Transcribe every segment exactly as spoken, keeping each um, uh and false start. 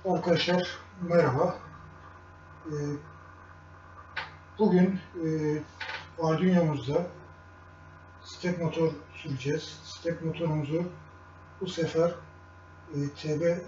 Arkadaşlar merhaba. Ee, bugün e, Arduino'muzda step motor süreceğiz. Step motorumuzu bu sefer e, T B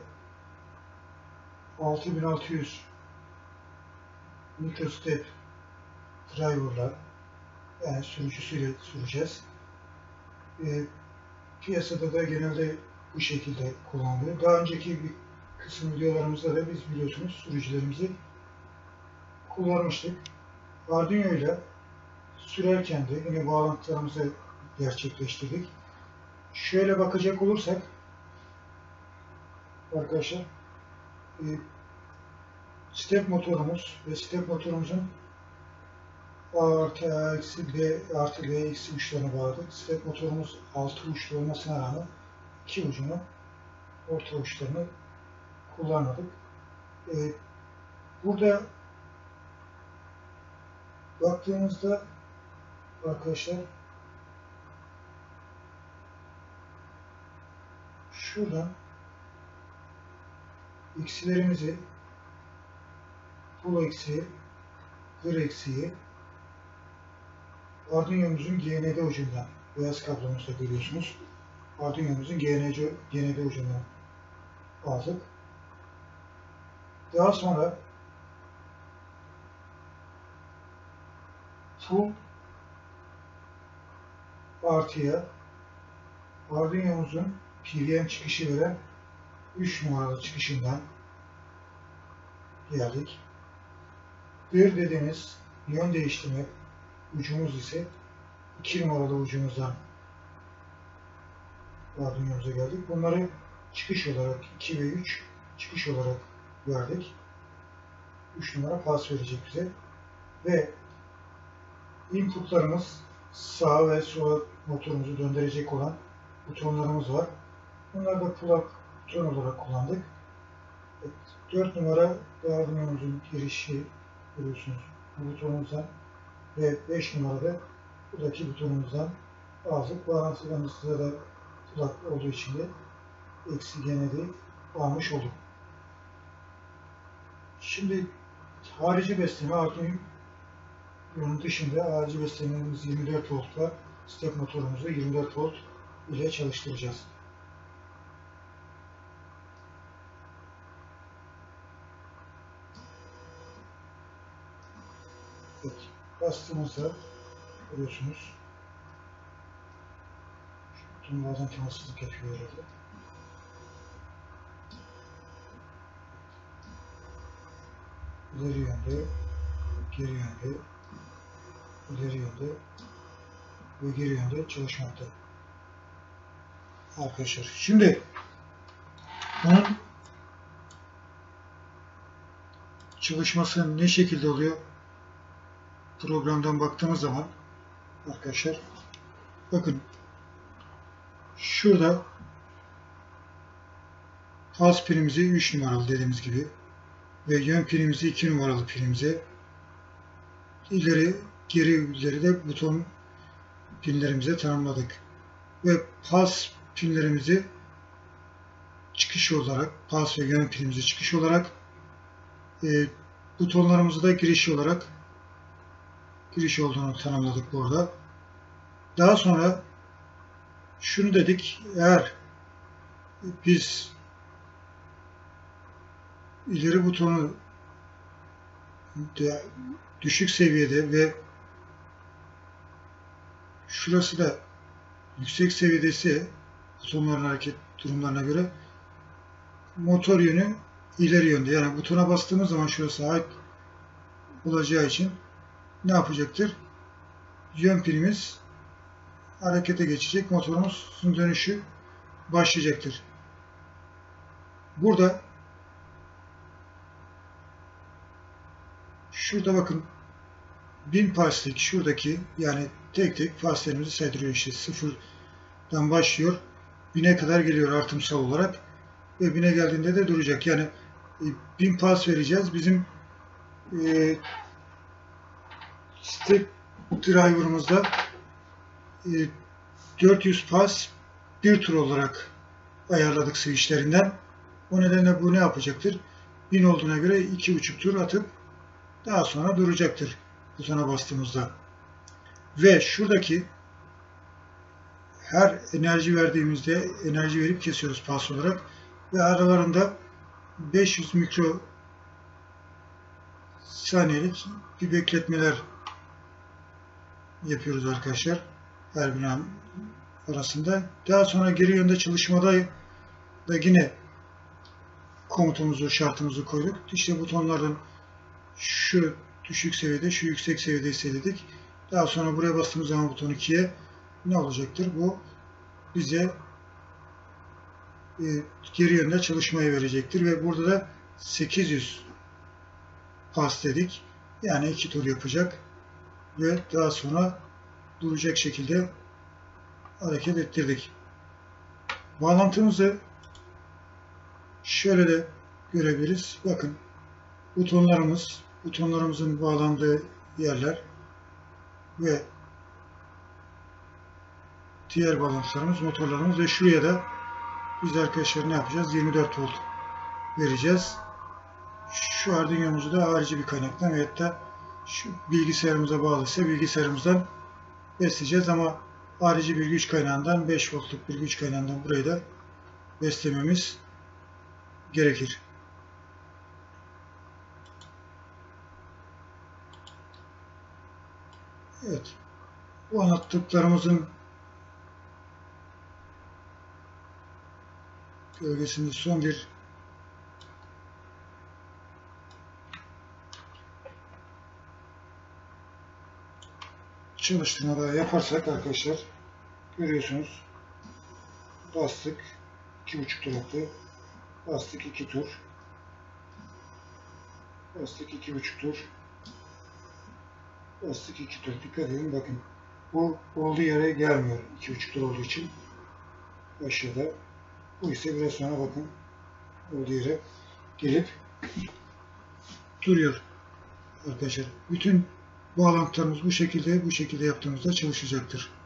altı bin altı yüz microstep driver'la, yani sürücüsüyle süreceğiz. E, piyasada da genelde bu şekilde kullanılıyor. Daha önceki bir kısım videolarımızda da biz biliyorsunuz sürücülerimizi kullanmıştık. Arduino ile sürerken de yine bağlantılarımızı gerçekleştirdik. Şöyle bakacak olursak arkadaşlar, e, step motorumuz ve step motorumuzun A artı A eksi B artı B eksi uçlarına bağladık. Step motorumuz altı uçlu olmasına rağmen iki ucunu, orta uçlarını kullanmadık. E, burada baktığımızda arkadaşlar, şuradan eksilerimizi, full eksiği, kır eksiği Arduino'muzun G N D ucundan, beyaz kablomuzda görüyorsunuz. Arduino'muzun G N D ucundan aldık. Daha sonra full artıya Arduino'muzun P W M çıkışı veren üç numaralı çıkışından geldik. Bir dediğimiz yön değiştirme ucumuz ise iki numaralı ucumuzdan Arduino'muza geldik. Bunları çıkış olarak iki ve üç çıkış olarak verdik. üç numara pas verecek bize. Ve inputlarımız sağa ve sola motorumuzu döndürecek olan butonlarımız var. Bunları da plug buton olarak kullandık. Evet, dört numara Arduino'muzun girişi görüyorsunuz bu butonumuzdan ve beş numarada buradaki butonumuzdan aldık. Bağlantılarımızda da plug olduğu için de eksi G N D'yi almış olduk. Şimdi harici besleme, Arduino'nun dışında harici beslememiz yirmi dört voltla step motorumuzu yirmi dört volt ile çalıştıracağız. Evet, bastığımızda görüyorsunuz. Şu bazen temassızlık yapıyor herhalde. İleri yönde, geri yönde, ileri yönde ve geri yönde çalışmakta. Arkadaşlar, şimdi bunun çalışması ne şekilde oluyor? Programdan baktığımız zaman arkadaşlar, bakın şurada pas pilimizi üç numaralı dediğimiz gibi ve yön pilimizi iki numaralı pilimize, ileri geri ileri de buton pinlerimize tanımladık. Ve pas pinlerimizi çıkış olarak, pas ve yön pilimizi çıkış olarak, e, butonlarımızı da giriş olarak giriş olduğunu tanımladık burada. Daha sonra şunu dedik, eğer biz ileri butonu de düşük seviyede ve şurası da yüksek seviyede ise butonların hareket durumlarına göre motor yönü ileri yönde. Yani butona bastığımız zaman şurası ait olacağı için ne yapacaktır? Yön pilimiz harekete geçecek. Motorumuzun dönüşü başlayacaktır. Burada şurada bakın bin paslik şuradaki, yani tek tek paslerimizi saydırıyor, işte sıfırdan başlıyor. bine kadar geliyor artımsal olarak ve bine geldiğinde de duracak. Yani bin pas vereceğiz. Bizim e, step driver'ımızda e, dört yüz pas bir tur olarak ayarladık switchlerinden. O nedenle bu ne yapacaktır? bin olduğuna göre iki buçuk tur atıp daha sonra duracaktır butona bastığımızda. Ve şuradaki her enerji verdiğimizde enerji verip kesiyoruz pas olarak ve aralarında beş yüz mikro saniyelik bir bekletmeler yapıyoruz arkadaşlar her bir an arasında. Daha sonra geri yönde çalışmada da yine komutumuzu, şartımızı koyduk. İşte butonlardan şu düşük seviyede, şu yüksek seviyede hissedidik. Daha sonra buraya bastığımız zaman buton ikiye ne olacaktır? Bu bize e, geri yönde çalışmayı verecektir ve burada da sekiz yüz pas dedik. Yani iki tur yapacak ve daha sonra duracak şekilde hareket ettirdik. Bağlantımızı şöyle de görebiliriz. Bakın butonlarımız, butonlarımızın bağlandığı yerler ve diğer bağlantılarımız, motorlarımız ve şuraya da biz arkadaşlar ne yapacağız? yirmi dört volt vereceğiz. Şu Arduino'muzu da harici bir kaynaktan veyahut da şu bilgisayarımıza bağlıysa bilgisayarımızdan besleyeceğiz ama harici bir güç kaynağından, beş voltluk bir güç kaynağından burayı da beslememiz gerekir. Evet. Bu anlattıklarımızın gölgesinde son bir çalıştırma daha yaparsak arkadaşlar görüyorsunuz. Bastık. iki buçuk tur attı. Bastık iki tur. Bastık iki buçuk tur. Bastık iki tur. Dikkat edin bakın. Bu olduğu yere gelmiyor. iki buçuk tur olduğu için. Aşağıda. Bu ise biraz sonra bakın olduğu yere gelip duruyor arkadaşlar. Bütün bağlantılarımız bu şekilde bu şekilde yaptığımızda çalışacaktır.